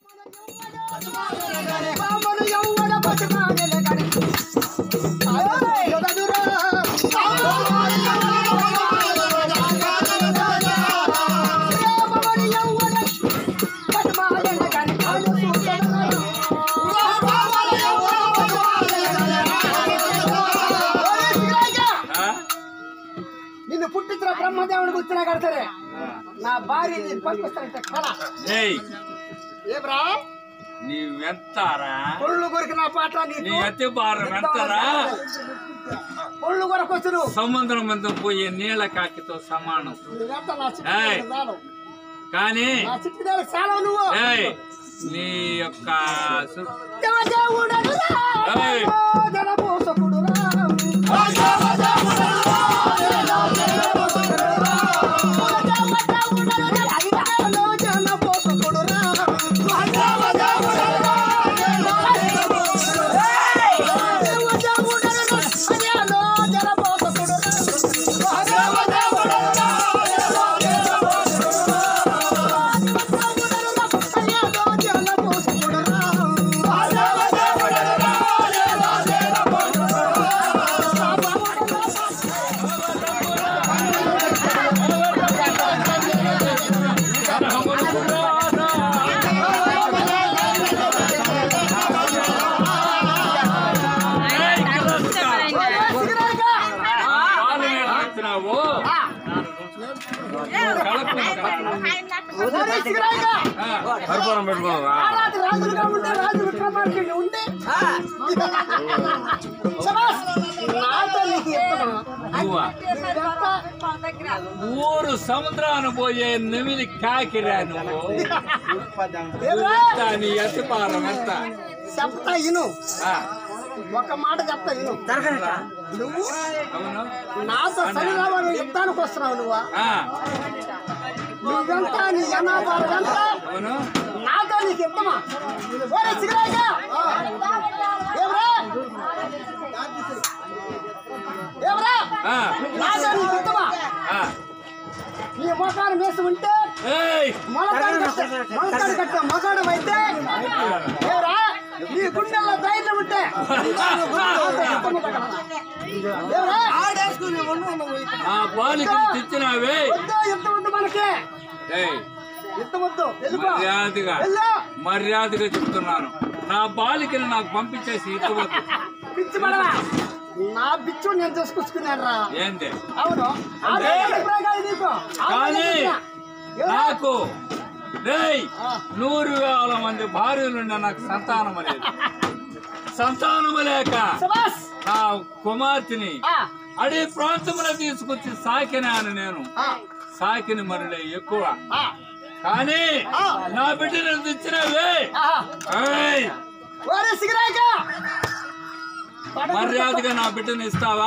నిన్ను పుట్టించిన బ్రహ్మదేవుడు కూర్చున్నా కడతారే నా భార్య నేను పంపిస్తానంటే కళ ఏబ్రా నీవెంతారా పొళ్ళు కొరికి నా పాట నీ అతి భారం ఎంతరా పొళ్ళు కొరకు సముద్రం మీద పోయే నీళ్ళ కాకితో సమానం కానీ నువ్వు నీ యొక్క ఊరు సముద్రాన్ని పోయే నెమిలి కాకిరా నువ్వు నీ అతిపారం ఎంత చెప్తా ఇను ఒక మాట చెప్తా ఇను నువ్వు నాతో శనిరావు యుద్ధానికి వస్తున్నావు నువ్వెంత నీ జనాభా ఎంత నాతో నీకు యుద్ధమా నాతో నీకు యుద్ధమా నీ మొఖాన్ని వేసి ఉంటే మొలకాడు కట్ట మొగాడు అయితే నీ గుండెల్లో ధైర్యం ఉంటే తెచ్చినావే ఎంత ఉంది మనకి మర్యాదగా చెప్తున్నాను నా బాలికను నాకు పంపించేసి ఇవ్వద్దు పిచ్చి పడరా నా బిచ్చు నేను చేసుకొచ్చుకున్నాను రా ఏంటి అవును కానీ నాకు 100,000 మంది భార్యలుండే నాకు సంతానం లేదు సంతానము లేక నా కుమార్తెని అడవి ప్రాంతంలో తీసుకొచ్చి సాకినాను నేను సాకిన మరులే ఎక్కువ కానీ నా బిడ్డను తెచ్చినవే మర్యాదగా నా బిడ్డను ఇస్తావా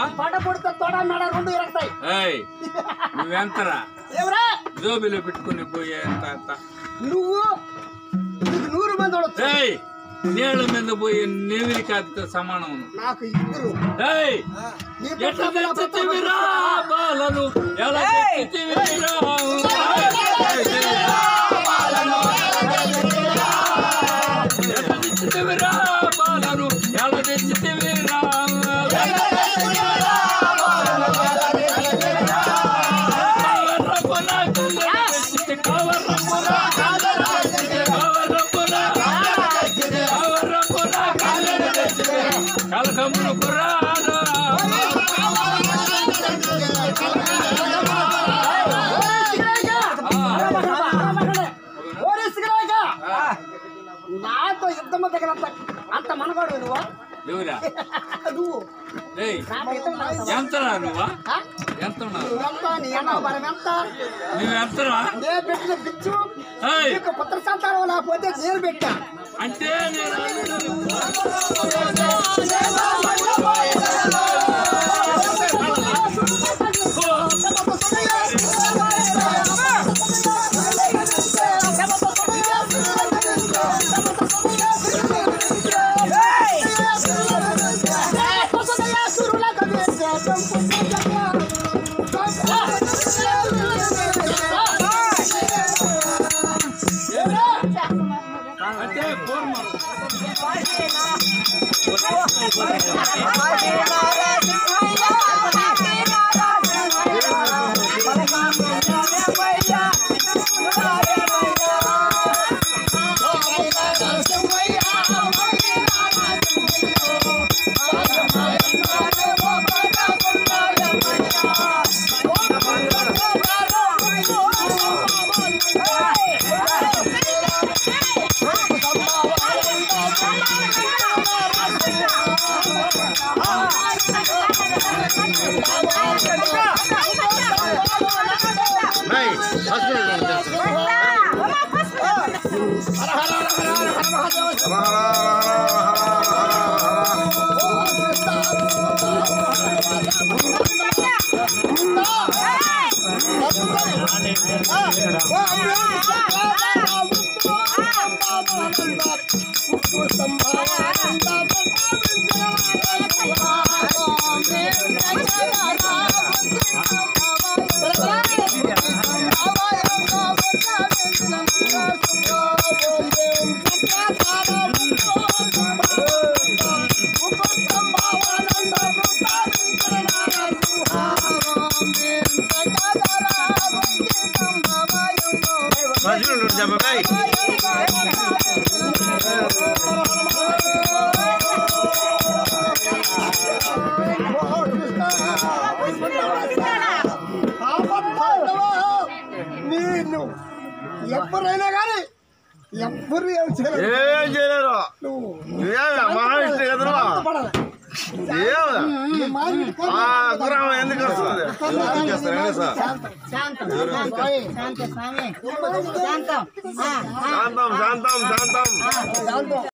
నువ్వెంతరా జోబిలో పెట్టుకుని పోయే ఎంత నువ్వు 100 మంది నీళ్ళ మీద పోయే నెమిలి కాకితో సమానం నాకు ఇద్దరు ఎట్లా తెచ్చితివిరా బాలను ఎలా తెచ్చితివిరా ఎట్లా తెచ్చితివిరా బాలను ఎలా తెచ్చితివిరా కలకమును కుర్రాడు నాతో యుద్ధం దగ్గరంత అంత మనగాడు నువ్వా నువ్వు ఎంతరా నువ్వా ఎంత నువ్వెంతరా నేను పెట్టిన పిచ్చు పుత్ర సంతానం లేకపోతే నేను పెట్టా అంటే నేను ఎవరైనా కానీ ఎవ్వరు ఏం చేయలేరు ఎందుకు వస్తుంది శాంతం శాంతం శాంతం